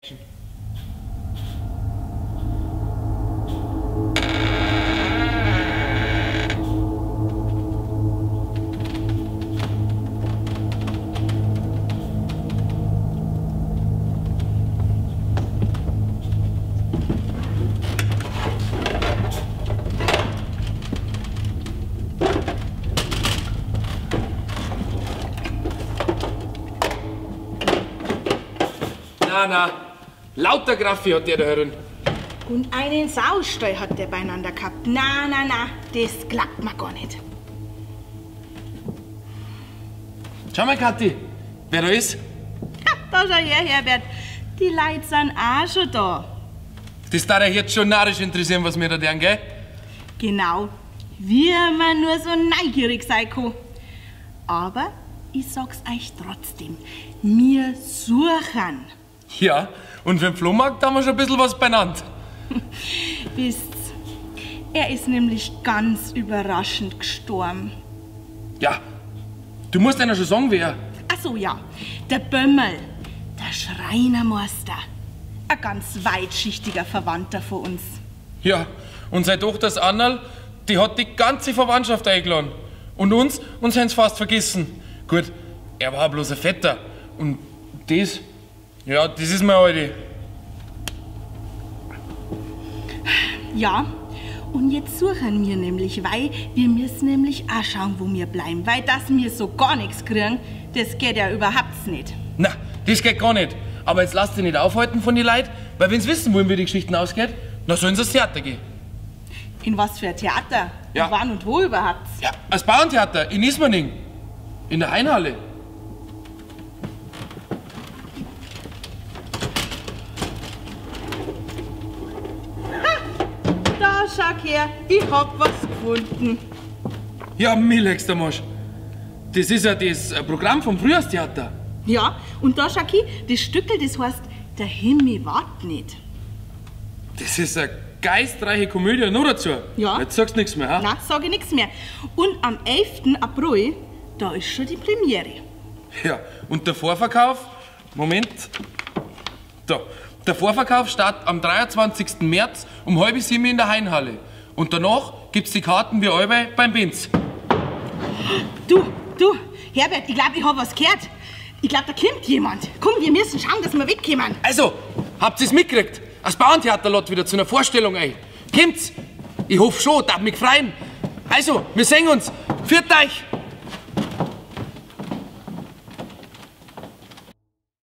Na, lauter Graffi hat der da herin. Und einen Saustall hat der beieinander gehabt. Na, das klappt mir gar nicht. Schau mal, Kathi, wer da ist. Ha, da schau her, Herbert. Die Leute sind auch schon da. Das darf euch jetzt schon narrisch interessieren, was wir da tun, gell? Genau, wie man nur so neugierig sein kann. Aber ich sag's euch trotzdem, wir suchen. Ja, und für den Flohmarkt haben wir schon ein bisschen was benannt. Wisst's, er ist nämlich ganz überraschend gestorben. Ja, du musst einer schon sagen, wer. Ach so, ja, der Bömmel, der Schreinermeister. Ein ganz weitschichtiger Verwandter von uns. Ja, und seine Tochter das Annal, die hat die ganze Verwandtschaft eingeladen. Und uns haben sie fast vergessen. Gut, er war bloß ein Vetter. Und das, ja, das ist mein Alte. Ja, und jetzt suchen wir nämlich, weil wir müssen nämlich auch schauen, wo wir bleiben. Weil dass wir so gar nichts kriegen, das geht ja überhaupt nicht. Na, das geht gar nicht. Aber jetzt lasst dich nicht aufhalten von den Leuten, weil wenn sie wissen wollen, wie die Geschichten ausgeht, dann sollen sie ins Theater gehen. In was für ein Theater? Ja. Und wann und wo überhaupt? Ja, als Bauerntheater in Ismaning. In der Hainhalle. Da schau her, ich hab was gefunden. Ja, Milex, der Mosch. Das ist ja das Programm vom Frühjahrstheater. Ja, und da schau her, das Stückel, das heißt, der Himmel wart nicht. Das ist eine geistreiche Komödie, nur dazu. Ja. Jetzt sagst du nichts mehr, ha? Na, sage ich nichts mehr. Und am 11. April, da ist schon die Premiere. Ja, und der Vorverkauf, Moment, da. Der Vorverkauf startet am 23. März um 6:30 in der Hainhalle. Und danach gibt's die Karten wie alle beim Benz. Du, Herbert, ich glaube, ich hab was gehört. Ich glaube, da kommt jemand. Komm, wir müssen schauen, dass wir wegkommen. Also, habt ihr's mitgekriegt? Das Bauerntheater lädt wieder zu einer Vorstellung ein. Kommt's? Ich hoffe schon, darf mich freuen. Also, wir sehen uns. Pfiat euch!